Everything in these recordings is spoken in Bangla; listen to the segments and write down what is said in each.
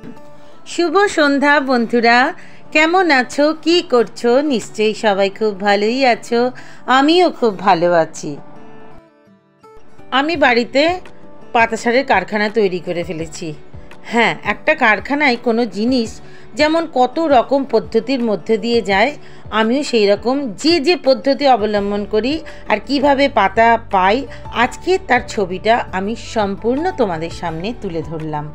শুভ সন্ধ্যা বন্ধুরা, কেমন আছো, কি করছো? নিশ্চয়ই সবাই খুব ভালোই আছো। আমিও খুব ভালো আছি। আমি বাড়িতে পাতাসারের কারখানা তৈরি করে ফেলেছি। হ্যাঁ, একটা কারখানায় কোনো জিনিস যেমন কত রকম পদ্ধতির মধ্যে দিয়ে যায়, আমিও সেই রকম যে পদ্ধতি অবলম্বন করি আর কিভাবে পাতা পাই, আজকে তার ছবিটা আমি সম্পূর্ণ তোমাদের সামনে তুলে ধরলাম।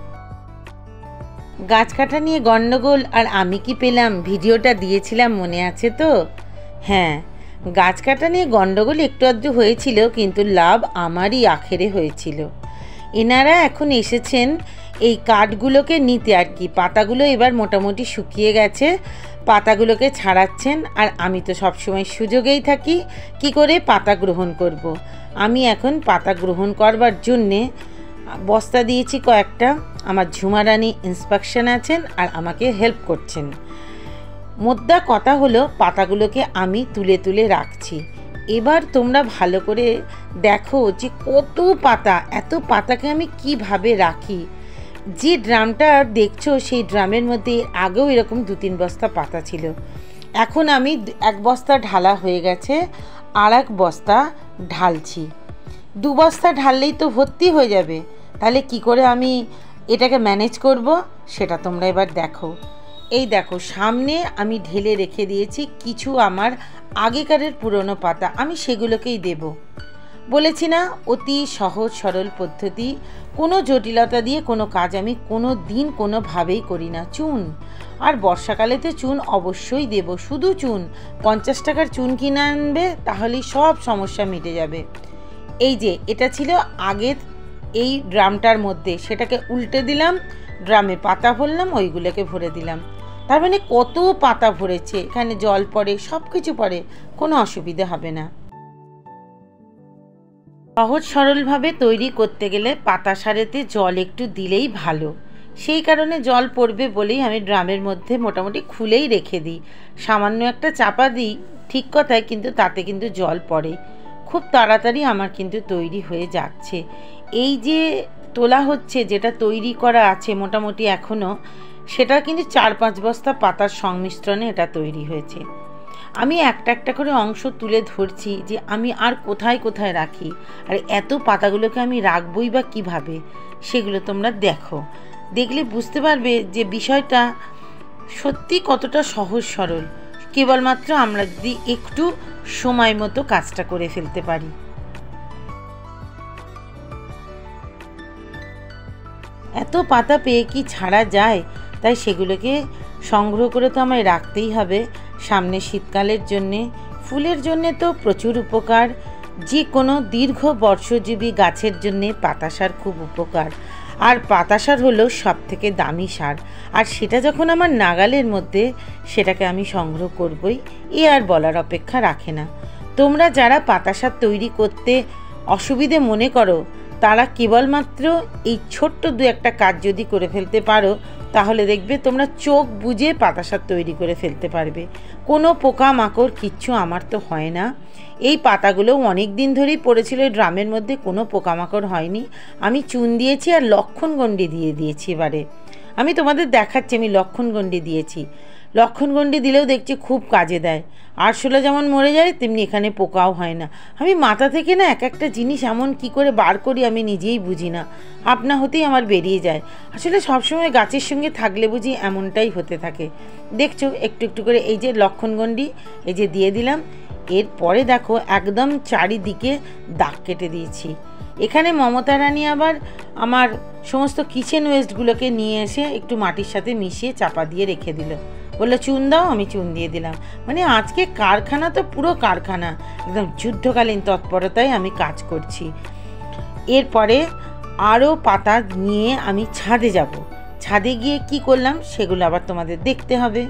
গাছ কাটা নিয়ে গণ্ডগোল আর আমি কি পেলাম, ভিডিওটা দিয়েছিলাম, মনে আছে তো? হ্যাঁ, গাছ কাটা নিয়ে গণ্ডগোল একটু আধটু হয়েছিল, কিন্তু লাভ আমারই আখেরে হয়েছিল। এনারা এখন এসেছেন এই কাঠগুলোকে নিতে আর কি। পাতাগুলো এবার মোটামুটি শুকিয়ে গেছে, পাতাগুলোকে ছাড়াচ্ছেন। আর আমি তো সবসময় সুযোগেই থাকি কি করে পাতা গ্রহণ করব। আমি এখন পাতা গ্রহণ করবার জন্যে বস্তা দিয়েছি কয়েকটা। আমার ঝুমারানি ইন্সপেকশন আছেন আর আমাকে হেল্প করছেন। মোদ্দা কথা হলো, পাতাগুলোকে আমি তুলে তুলে রাখছি। এবার তোমরা ভালো করে দেখো যে কত পাতা, এত পাতাকে আমি কিভাবে রাখি। যে ড্রামটা দেখছো সেই ড্রামের মধ্যে আগেও এরকম 2-3 বস্তা পাতা ছিল। এখন আমি এক বস্তা ঢালা হয়ে গেছে, আর এক বস্তা ঢালছি। 2 বস্তা ঢাললেই তো ভর্তি হয়ে যাবে। তাহলে কি করে আমি এটাকে ম্যানেজ করব সেটা তোমরা এবার দেখো। এই দেখো, সামনে আমি ঢেলে রেখে দিয়েছি কিছু আমার আগেকারের পুরনো পাতা, আমি সেগুলোকেই দেব। বলেছি না, অতি সহজ সরল পদ্ধতি, কোনো জটিলতা দিয়ে কোনো কাজ আমি কোনো দিন কোনোভাবেই করি না। চুন, আর বর্ষাকালেতে চুন অবশ্যই দেব, শুধু চুন। 50 টাকার চুন কিনে আনবে, তাহলেই সব সমস্যা মিটে যাবে। এই যে এটা ছিল আগের এই ড্রামটার মধ্যে, সেটাকে উল্টে দিলাম, ড্রামে পাতা ভরলাম, ওইগুলোকে ভরে দিলাম। তার মানে কত পাতা ভরেছে, এখানে জল পড়ে, সব কিছু পড়ে, কোনো অসুবিধা হবে না। সহজ সরলভাবে তৈরি করতে গেলে পাতা সারেতে জল একটু দিলেই ভালো। সেই কারণে জল পড়বে বলেই আমি ড্রামের মধ্যে মোটামুটি খুলেই রেখে দিই। সামান্য একটা চাপা দিই, ঠিক কথায়, কিন্তু তাতে কিন্তু জল পড়ে। খুব তাড়াতাড়ি আমার কিন্তু তৈরি হয়ে যাচ্ছে। এই যে তোলা হচ্ছে, যেটা তৈরি করা আছে মোটামুটি এখনও, সেটা কিন্তু 4-5 বস্তা পাতার সংমিশ্রণে এটা তৈরি হয়েছে। আমি একটা একটা করে অংশ তুলে ধরছি যে আমি আর কোথায় কোথায় রাখি, আর এত পাতাগুলোকে আমি রাখবই বা কীভাবে, সেগুলো তোমরা দেখো। দেখলে বুঝতে পারবে যে বিষয়টা সত্যি কতটা সহজ সরল, কেবলমাত্র আমরা যদি একটু সময় মতো কাজটা করে ফেলতে পারি। এত পাতা পেয়ে কি ছাড়া যায়? তাই সেগুলোকে সংগ্রহ করে তো আমায় রাখতেই হবে সামনে শীতকালের জন্যে। ফুলের জন্যে তো প্রচুর উপকার, যে কোনো দীর্ঘ বর্ষজীবী গাছের জন্যে পাতাসার খুব উপকার। আর পাতাসার হলো সবথেকে দামি সার, আর সেটা যখন আমার নাগালের মধ্যে, সেটাকে আমি সংগ্রহ করবই, এ আর বলার অপেক্ষা রাখে না। তোমরা যারা পাতাসার তৈরি করতে অসুবিধে মনে করো, তারা কেবলমাত্র এই ছোট্ট 2-1টা কাজ যদি করে ফেলতে পারো, তাহলে দেখবে তোমরা চোখ বুজে পাতাসার তৈরি করে ফেলতে পারবে। কোনো পোকামাকড় কিচ্ছু আমার তো হয় না। এই পাতাগুলো অনেক দিন ধরেই পড়েছিল ড্রামের মধ্যে, কোনো পোকামাকড় হয়নি। আমি চুন দিয়েছি আর লক্ষণগণ্ডি দিয়ে দিয়েছি। এবারে আমি তোমাদের দেখাচ্ছি আমি লক্ষণগণ্ডি দিয়েছি। লক্ষণগণ্ডি দিলেও দেখছি খুব কাজে দেয়। আরশোলা যেমন মরে যায়, তেমনি এখানে পোকাও হয় না। আমি মাথা থেকে না এক একটা জিনিস এমন কি করে বার করি আমি নিজেই বুঝি না, আপনা হতেই আমার বেরিয়ে যায়। আসলে সবসময় গাছের সঙ্গে থাকলে বুঝি এমনটাই হতে থাকে। দেখছো একটু একটু করে এই যে লক্ষণগণ্ডি এই যে দিয়ে দিলাম। এরপরে দেখো একদম চারিদিকে দাগ কেটে দিয়েছি। এখানে মমতা রানী আবার আমার সমস্ত কিচেন ওয়েস্টগুলোকে নিয়ে এসে একটু মাটির সাথে মিশিয়ে চাপা দিয়ে রেখে দিল, বললো চুন দাও, আমি চুন দিয়ে দিলাম। মানে আজকে কারখানা তো পুরো কারখানা, একদম যুদ্ধকালীন তৎপরতায় আমি কাজ করছি। এরপরে আরও পাতা নিয়ে আমি ছাদে যাব। ছাদে গিয়ে কি করলাম সেগুলো আবার তোমাদের দেখতে হবে।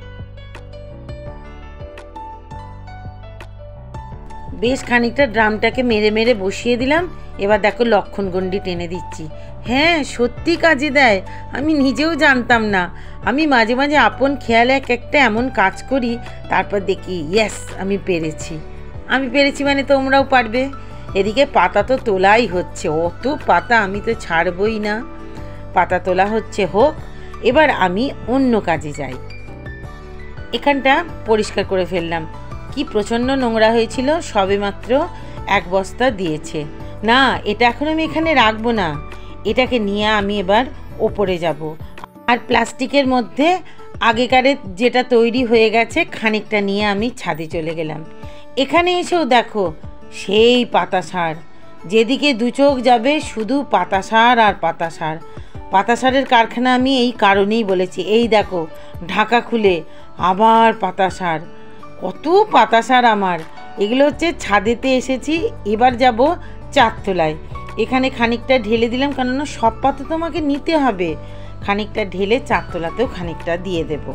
বেশ খানিকটা ড্রামটাকে মেরে মেরে বসিয়ে দিলাম। এবার দেখো লক্ষণগণ্ডি টেনে দিচ্ছি। হ্যাঁ, সত্যি কাজে দেয়, আমি নিজেও জানতাম না। আমি মাঝে মাঝে আপন খেয়ালে এক একটা এমন কাজ করি, তারপর দেখি ইয়েস আমি পেরেছি। মানে তোমরাও পারবে। এদিকে পাতা তো তোলাই হচ্ছে, অত পাতা আমি তো ছাড়বই না। পাতা তোলা হচ্ছে, হোক। এবার আমি অন্য কাজে যাই। এখানটা পরিষ্কার করে ফেললাম। কি প্রচণ্ড নোংরা হয়েছিল, সবেমাত্র 1 বস্তা দিয়েছে। না, এটা এখন আমি এখানে রাখবো না, এটাকে নিয়ে আমি এবার ওপরে যাব। আর প্লাস্টিকের মধ্যে আগেকারের যেটা তৈরি হয়ে গেছে খানিকটা নিয়ে আমি ছাদে চলে গেলাম। এখানে এসেও দেখো সেই পাতাসার, যেদিকে দু চোখ যাবে শুধু পাতাসার আর পাতাসার। পাতাসারের কারখানা আমি এই কারণেই বলেছি। এই দেখো ঢাকা খুলে আবার পাতাসার, কত পাতাসার আমার। এগুলো হচ্ছে ছাদেতে এসেছি, এবার যাব 4 তলায়। এখানে খানিকটা ঢেলে দিলাম, কেননা সব পাতা তো আমাকে নিতে হবে। খানিকটা ঢেলে 4 তলাতেও খানিকটা দিয়ে দেব।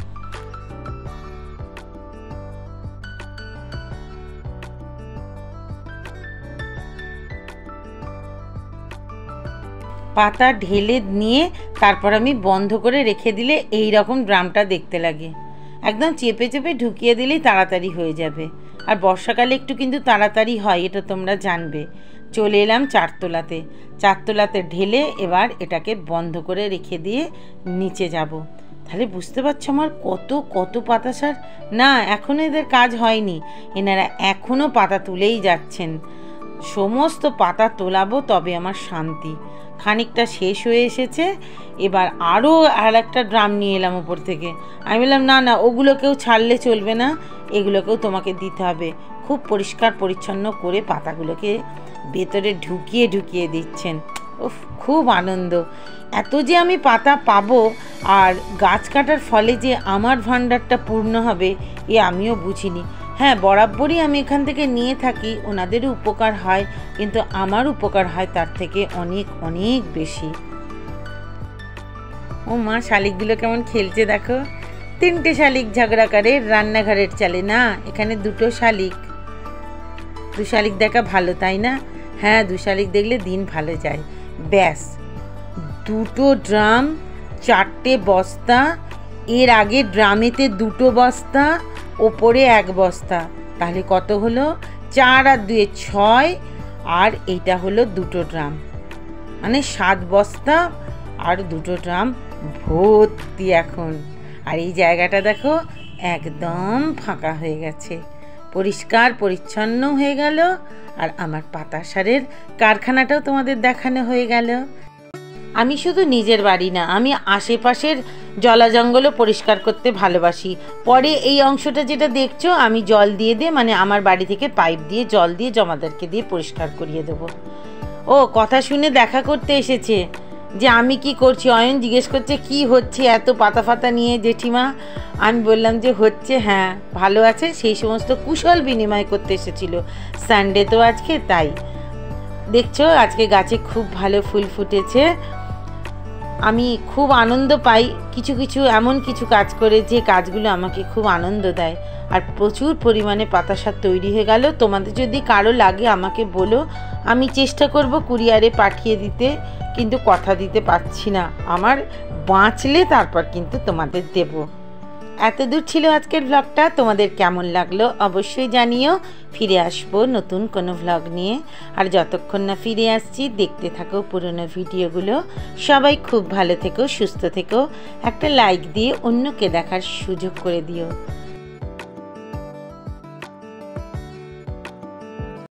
পাতা ঢেলে নিয়ে তারপর আমি বন্ধ করে রেখে দিলে এই রকম ড্রামটা দেখতে লাগে। একদম চেপে চেপে ঢুকিয়ে দিলেই তাড়াতাড়ি হয়ে যাবে। আর বর্ষাকালে একটু কিন্তু তাড়াতাড়ি হয়, এটা তোমরা জানবে। চলে এলাম 4 তলাতে। 4 তলাতে ঢেলে এবার এটাকে বন্ধ করে রেখে দিয়ে নিচে যাব। তাহলে বুঝতে পারছো আমার কত কত পাতাসার। না, এখনও এদের কাজ হয়নি, এনারা এখনও পাতা তুলেই যাচ্ছেন। সমস্ত পাতা তোলাবো তবে আমার শান্তি। খানিকটা শেষ হয়ে এসেছে, এবার আরও একটা ড্রাম নিয়ে এলাম উপর থেকে। আমি বললাম না না, ওগুলোকেও ছাড়লে চলবে না, এগুলোকেও তোমাকে দিতে হবে। খুব পরিষ্কার পরিচ্ছন্ন করে পাতাগুলোকে ভেতরে ঢুকিয়ে ঢুকিয়ে দিচ্ছেন। উফ, খুব আনন্দ। এত যে আমি পাতা পাবো আর গাছ কাটার ফলে যে আমার ভাণ্ডারটা পূর্ণ হবে এ আমিও বুঝিনি। হ্যাঁ, বরাবরই আমি এখান থেকে নিয়ে থাকি, ওনাদেরও উপকার হয়, কিন্তু আমার উপকার হয় তার থেকে অনেক অনেক বেশি। ও মা, শালিকগুলো কেমন খেলছে দেখো। 3টে শালিক ঝগড়া করে রান্নাঘরের চালে। না, এখানে 2টো শালিক। 2 শালিক দেখা ভালো, তাই না? হ্যাঁ, 2 শালিক দেখলে দিন ভালো যায়। ব্যাস, 2টো ড্রাম, 4টে বস্তা। এর আগে ড্রামেতে 2টো বস্তা, ওপরে 1 বস্তা। তাহলে কত হলো? 4 আর 2 6, আর এইটা হলো 2টো ড্রাম, মানে 7 বস্তা আর 2টো ড্রাম ভর্তি এখন। আর এই জায়গাটা দেখো একদম ফাঁকা হয়ে গেছে, পরিষ্কার পরিচ্ছন্ন হয়ে গেল। আর আমার পাতাসারের কারখানাটাও তোমাদের দেখানো হয়ে গেল। আমি শুধু নিজের বাড়ি না, আমি আশেপাশের জলা জঙ্গলও পরিষ্কার করতে ভালোবাসি। পরে এই অংশটা যেটা দেখছো আমি জল দিয়ে মানে আমার বাড়ি থেকে পাইপ দিয়ে জল দিয়ে জমাদারকে দিয়ে পরিষ্কার করিয়ে দেবো। ও কথা শুনে দেখা করতে এসেছে যে আমি কি করছি। অয়ন জিজ্ঞেস করছে কি হচ্ছে এত পাতা ফাতা নিয়ে জেঠিমা। আমি বললাম যে হচ্ছে, হ্যাঁ ভালো আছে, সেই সমস্ত কুশল বিনিময় করতে এসেছিল। সানডে তো আজকে, তাই দেখছো আজকে গাছে খুব ভালো ফুল ফুটেছে। আমি খুব আনন্দ পাই কিছু কিছু এমন কিছু কাজ করে, যে কাজগুলো আমাকে খুব আনন্দ দেয়। আর প্রচুর পরিমাণে পাতাসার তৈরি হয়ে গেল। তোমাদের যদি কারো লাগে আমাকে বলো, আমি চেষ্টা করব কুরিয়ারে পাঠিয়ে দিতে, কিন্তু কথা দিতে পারছি না। আমার বাঁচলে তারপর কিন্তু তোমাদের দেব। এত দূর ছিল আজকের ভ্লগটা। তোমাদের কেমন লাগলো অবশ্যই জানিও। ফিরে আসবো নতুন কোনো ভ্লগ নিয়ে। আর যতক্ষণ না ফিরে আসছি দেখতে থাকো পুরনো ভিডিওগুলো। সবাই খুব ভালো থেকো, সুস্থ থেকো। একটা লাইক দিয়ে অন্যকে দেখার সুযোগ করে দিও।